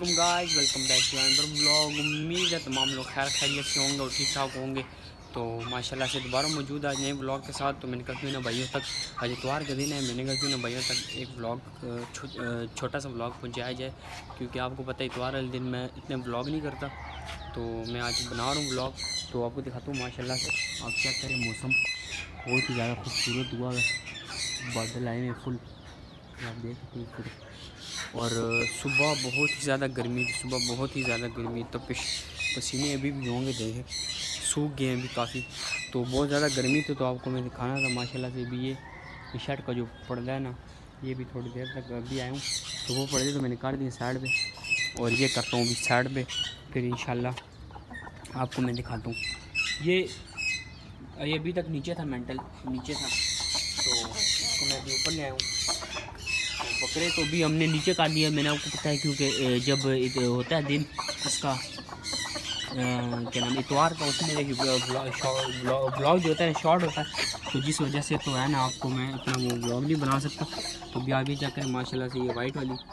वालेकुम guys, welcome back to another vlog. उम्मीद है तमाम लोग खैर खैरियत से होंगे और ठीक ठाक होंगे। तो माशाल्लाह से दोबारा मौजूद आज नए व्लॉग के साथ। तो मैंने कहा क्यों ना भाइयों तक, आज इतवार का दिन है, मैंने कहा क्यों ना भाइयों तक एक व्लॉग छोटा सा व्लॉग पहुँचाया जाए, क्योंकि आपको पता है इतवार वाले दिन मैं इतने व्लॉग नहीं करता। तो मैं आज बना रहा हूँ व्लॉग, तो आपको दिखाता हूँ। माशाल्लाह से आप क्या करें, मौसम बहुत ही ज़्यादा खूबसूरत हुआ है, बादल आए हैं फुल, आप देख सकते हैं। और सुबह बहुत ही ज़्यादा गर्मी थी, सुबह बहुत ही ज़्यादा गर्मी, तो पसीने अभी भी होंगे, देखें सूख गए हैं अभी काफ़ी। तो बहुत ज़्यादा गर्मी थी, तो आपको मैं दिखाना था। माशाल्लाह से भी ये शर्ट का जो पर्दा है ना, ये भी थोड़ी देर तक अभी आया हूँ, तो वो पर्दे तो मैंने काट दिए साइड पे, और ये करता हूँ अभी साइड पे, फिर इंशाल्लाह आपको मैं दिखाता हूँ। ये अभी तक नीचे था, मेंटल नीचे था, तो इसको मैं अभी ऊपर ले आया हूँ। बकरे तो भी हमने नीचे काट दिया, मैंने आपको पता है, क्योंकि जब होता है दिन इसका क्या नाम इतवार का, उसमें देखिए ब्लॉग जो होता है शॉर्ट होता है, तो जिस वजह से तो है ना आपको मैं इतना वो ब्लॉग नहीं बना सकता। तो भी आगे जाकर माशाल्लाह से ये वाइट वाली,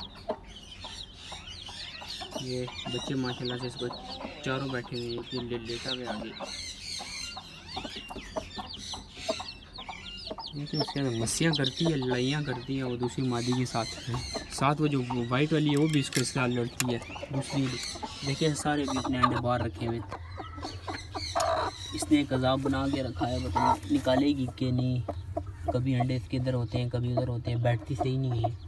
ये बच्चे माशाल्लाह से इसको चारों बैठे हुए, ये लेटा हुए आगे, तो उसके अंदर मस्सियाँ करती है, लड़ाइयाँ करती है, और दूसरी मादी के साथ वो जो वाइट वाली है वो भी इसको इसके साथ लड़ती है। दूसरी देखिए सारे भी अपने अंडे बाहर रखे हुए, इसने एक अजाब बना के रखा है, पता नहीं निकालेगी कि नहीं। कभी अंडे इसके इधर होते हैं, कभी उधर होते हैं, बैठती सही नहीं है।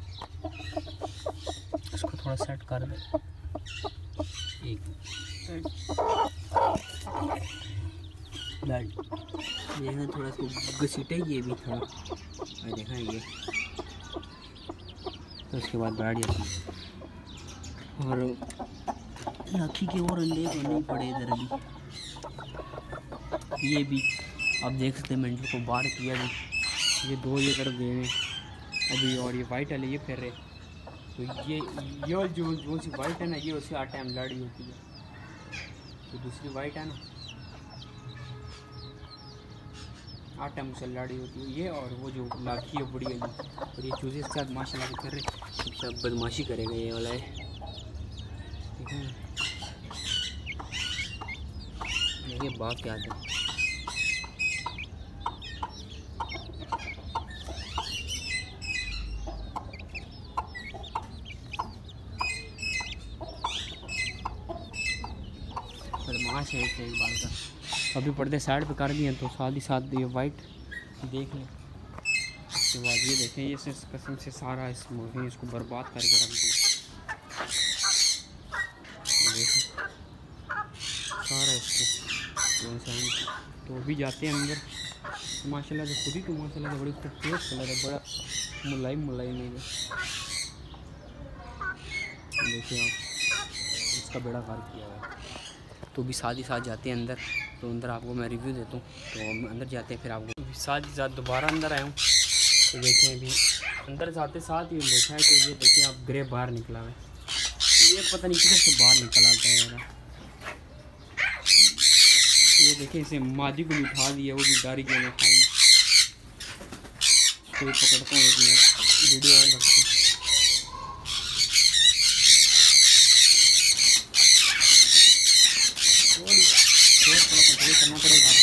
इसको थोड़ा सेट कर दे, एक देखना थोड़ा इसको घसीटेगी, ये भी थोड़ा देखा ये, तो उसके बाद बैठ जाती है। और लाठी के और अंडे तो नहीं पड़े इधर अभी, ये भी आप देख सकते हैं मेंटल को बाहर किया भी, ये दो ये तरफ गए हैं अभी, और ये वाइट वाले ये फिर रहे। तो ये जो सी वाइट है ना, ये उससे 8 टाइम लड़ी होती है, तो दूसरी वाइट है ना 8 टाइम उससे लड़ी होती है ये, और वो जो लाठी है बड़ी वाली, और ये चूजे के साथ माशाल्लाह से कर रहे, सब बदमाशी करेगा ये वाला है, ठीक है। ये बात याद है, बदमाश है एक बार का। अभी पर्दे साइड पे कर दिए, तो साथ ही साथ ये वाइट देख लें। उसके बाद ये देखें, ये कसम से सारा इस मुर्गी इसको बर्बाद करके रख दिया, देखें सारा इसको इंसान। तो अभी जाते हैं अंदर, माशाल्लाह से खुद ही तो माशाल्लाह से बड़ी खूबसूरत कलर है, बड़ा मुलायम है। देखिए आप, इसका बेड़ा पार किया हुआ है। तो भी साथ ही साथ जाते हैं अंदर, तो अंदर आपको मैं रिव्यू देता हूँ। तो हम अंदर जाते हैं, फिर आपको साथ ही साथ दोबारा अंदर आया हूँ। तो देखें अभी अंदर जाते साथ ही देखा है, तो ये देखें आप ग्रे बाहर निकला है, ये पता नहीं किधर से बाहर निकल आता है मेरा। ये देखें इसे मादी को उठा दिया, वो भी दारी के में खाई। तो पकड़ता हूँ, एक मिनट वीडियो ऑन रखते हैं। थोड़ा कंट्रोल करना पड़ेगा,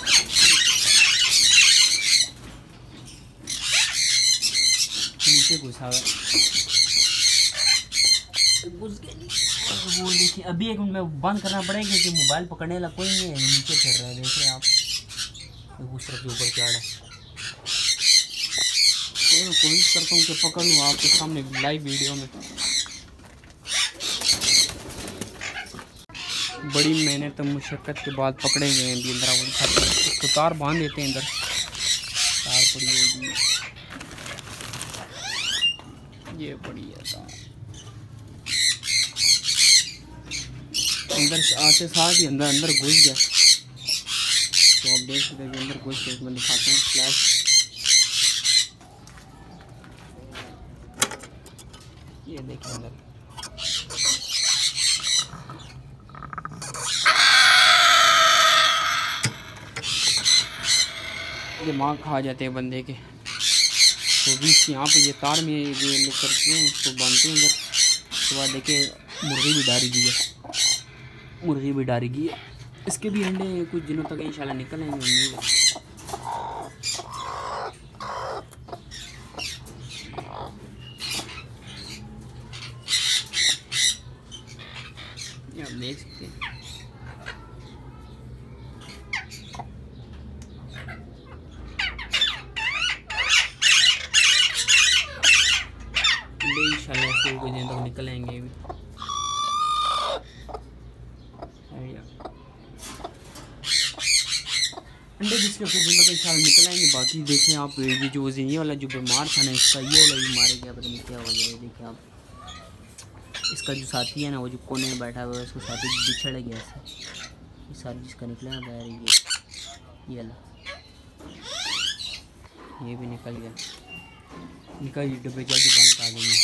नीचे घुसा हुआ घुस गया। वो देखिए अभी एक मिनट में बंद करना पड़ेगा, क्योंकि मोबाइल पकड़ने वाला कोई नहीं है, नीचे फिर रहा है, देख रहे हैं आप, तो उस तरफ के ऊपर चढ़ा है। तो कोशिश करता हूँ कि पकड़ लूँ आपके सामने लाइव वीडियो में। बड़ी मेहनत मुशक्क़त के बाद पकड़े गए हैं अभी अंदर। तो तार बांध देते हैं अंदर, तार पड़ी होगी, ये पड़ी है तार। अंदर आते साथ ही अंदर घुस गया, तो आप देख सकते हैं कि अंदर घुस गया। मैं दिखाता हूँ फ्लैश, ये देखिए अंदर दिमाग खा जाते हैं बंदे के। तो भी यहाँ पे ये तार में ये लोग करते हैं, उसको बांधते हैं अंदर। उसके बाद देखिए मुर्गी भी डारी गई है, मुर्गी भी डारी गई है। इसके भी अंडे कुछ दिनों तक इंशाल्लाह निकल आएंगे, उम्मीद है। आप देख सकते हैं इंशाल्लाह से कुछ दिन तक निकल आएंगे भी। अंडे जिसके कुछ दिन तक इंशाल्लाह निकल आएंगे। बाकी देखें आप, ये जो ये वाला जो बीमार था ना, इसका ये वाला भी मारे गया, पता नहीं क्या हो गया। देखें आप, इसका जो साथी है ना, वो जो कोने में बैठा हुआ है, उसको साथी बिछड़ गया इससे। ये सारी जिसका निकला है बाहर, ये वाला, ये भी निकल गया। इनका ये डब्बे जल्दी बंद कर देंगे।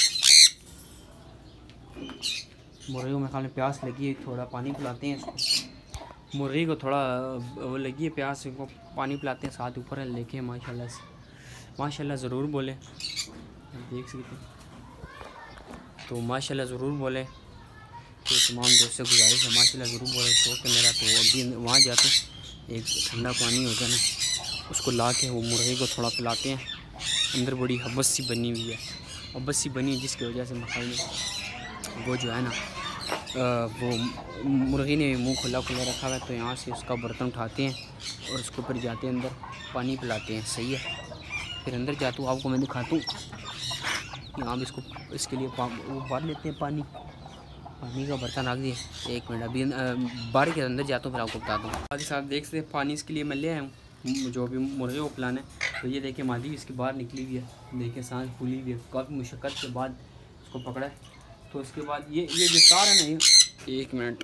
मुर्गी को मेरे ख्याल में प्यास लगी है, थोड़ा पानी पिलाते हैं इसको। मुर्गी को थोड़ा वो लगी है प्यास, इनको पानी पिलाते हैं, साथ ऊपर लेके। माशाल्लाह से माशाल्लाह ज़रूर बोले, देख सकते हैं। तो माशाल्लाह ज़रूर बोले, तो तमाम दोस्तों से गुजारिश है माशाल्लाह ज़रूर बोले। तो कि मेरा तो अभी वहाँ जाते एक ठंडा पानी होता है ना, उसको ला के वो मुर्गी को थोड़ा पिलाते हैं। अंदर बड़ी हब्बस सी बनी हुई है, हब्बस सी बनी है, जिसकी वजह से मखाई में वो जो है ना, वो मुर्गी ने मुंह खुला खुला रखा हुआ है। तो यहाँ से उसका बर्तन उठाते हैं और उसको फिर जाते हैं अंदर, पानी पिलाते हैं। सही है, फिर अंदर जाता हूँ, आपको मैं दिखाता हूँ। यहाँ भी इसके लिए वो भर लेते हैं पानी का बर्तन रख दिए। 1 मिनट अभी बाहर के अंदर जाता हूँ, फिर आपको बताता हूँ। साथ ही साथ देख सकते पानी इसके लिए मैं ले आया हूँ, जो भी मुर्गे को पिलाना है। तो ये देखिए मादी इसके बाहर निकली हुई है, देखिए सांस फूली हुई है, काफ़ी मुशक्क़त के बाद इसको पकड़ा है। तो इसके बाद ये जो तार है ना, ये 1 मिनट,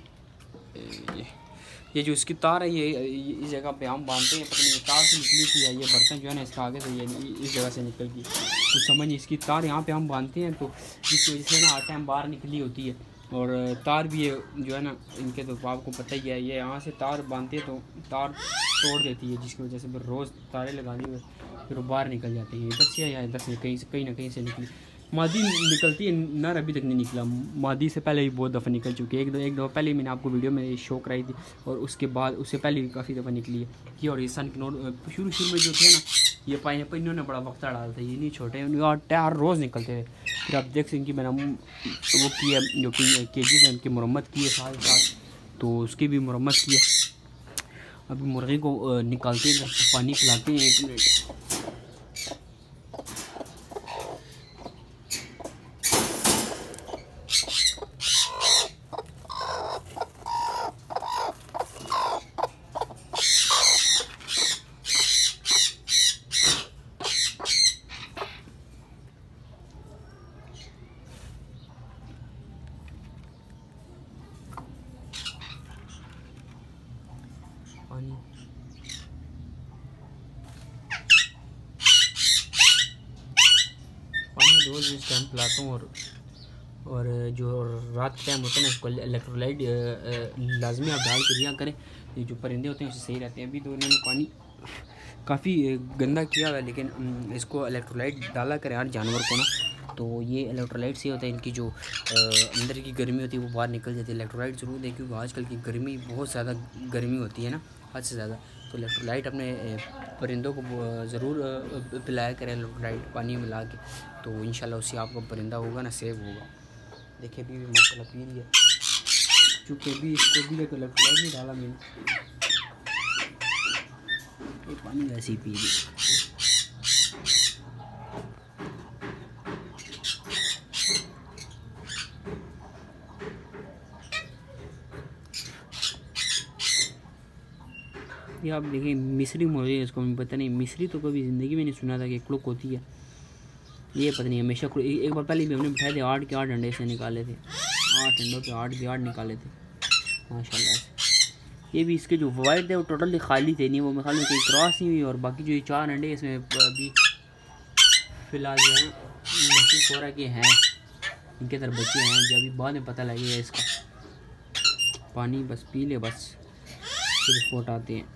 ये जो इसकी तार है, ये इस जगह पे हम बांधते हैं। पता नहीं तार से निकली थी या ये बर्तन जो है ना इसका आगे से ये इस जगह से निकल गई, तो समझिए इसकी तार यहाँ पे हम बांधते हैं। तो जिस वजह से ना हर टाइम बाहर निकली होती है। और तार भी ये जो है ना इनके, तो आपको पता ही है, ये यहाँ से तार बांधते हैं तो तार तोड़ देती है, जिसकी वजह से फिर रोज़ तारे लगाने हुए फिर वो बाहर निकल जाते हैं। इधर से या इधर से कहीं ना कहीं से निकली मादी निकलती है, नर अभी तक नहीं निकला। मादी से पहले भी बहुत दफ़ा निकल चुकी है, एक दफ़ा पहले मैंने आपको वीडियो में शो कराई थी, और उसके बाद उससे पहले भी काफ़ी दफ़ा निकली है ये। और ये सन की नोट शुरू में जो थे ना, ये पाए पर इन्होंने बड़ा वक्त डाला था, ये नहीं छोटे, और टायर रोज़ निकलते थे। फिर आप देख सकते कि मैंने वो किया, जो कि केजेस हैं उनकी मरम्मत की है साथ साथ, तो उसकी भी मरम्मत की है। अभी मुर्गी को निकालते हैं, पानी पिलाते हैं। 1 मिनट, पानी रोज़ इस टाइम पिलाता हूँ। और जो रात के टाइम होता है ना, इसको इलेक्ट्रोलाइट लाजमी आप डाल के दिया करें, ये जो परिंदे होते हैं उससे सही रहते हैं। अभी तो इन्होंने पानी काफ़ी गंदा किया हुआ है, लेकिन इसको इलेक्ट्रोलाइट डाला करें हर जानवर को ना, तो ये इलेक्ट्रोलाइट से होता है, इनकी जो अंदर की गर्मी होती है वो बाहर निकल जाती है। इलेक्ट्रोलाइट ज़रूर दें, क्योंकि आजकल की गर्मी बहुत ज़्यादा गर्मी होती है ना, हद से ज़्यादा। तो इलेक्ट्रोलाइट अपने परिंदों को ज़रूर पिलाया करें, इलेक्ट्रोलाइट पानी मिला के, तो इंशाल्लाह उससे आपका परिंदा होगा ना सेव होगा। देखिए अभी भी माशाल्लाह पी रही है, चूँकि अभी इसको भी इलेक्ट्रोलाइट नहीं डाला मैंने, ये पानी वैसे ही पी रही। ये आप देखिए मिस्री मुर्गी है, इसको पता नहीं, मिस्री तो कभी ज़िंदगी में नहीं सुना था कि क्लुक होती है। ये पता नहीं हमेशा एक बार पहले भी हमने बिठाए थे, 8 के 8 अंडे से निकाले थे, 8 अंडों के 8 के 8 निकाले थे माशाल्लाह से। ये भी इसके जो वाइट थे वो टोटली खाली थे, नहीं वो मेरे ख्याल में कोई क्रॉस नहीं हुई। और बाकी जो ये 4 अंडे इसमें अभी फ़िलहाल जो है महसूस हो रहा है कि हैं इनके तरफ बच्चे हैं, जब अभी बाद में पता लगेगा इसका। पानी बस पी ले, बस फिर रिपोर्ट आते हैं।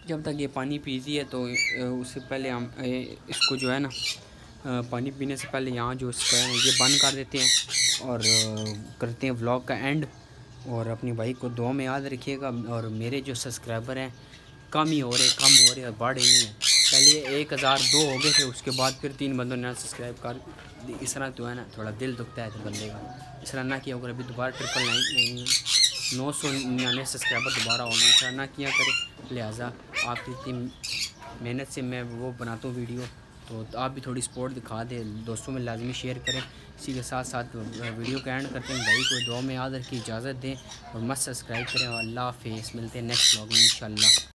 जब तक ये पानी पीती है तो उससे पहले हम इसको जो है ना पानी पीने से पहले यहाँ जो इसका है ये बंद कर देते हैं और करते हैं व्लॉग का एंड। और अपनी भाई को दुआ में याद रखिएगा। और मेरे जो सब्सक्राइबर हैं कम हो रहे और बढ़ ही नहीं है। पहले 1002 हो गए थे, उसके बाद फिर 3 बंदों ने सब्सक्राइब कर। इस तरह तो है ना थोड़ा दिल दुखता है तो बंदे का। इस तरह ना किया अगर अभी दोबारा 999 सब्सक्राइबर दोबारा होंगे, इस तरह ना किया करें। लिहाजा आपकी इतनी मेहनत से मैं वो बनाता हूँ वीडियो, तो आप भी थोड़ी सपोर्ट दिखा दें, दोस्तों में लाजमी शेयर करें। इसी के साथ साथ वीडियो का एंड करते हैं। भाई को दुआ में याद रखिए, इजाज़त दें और मस्त सब्सक्राइब करें। अल्लाह हाफ़िज़, मिलते हैं नेक्स्ट व्लॉग में इंशाल्लाह।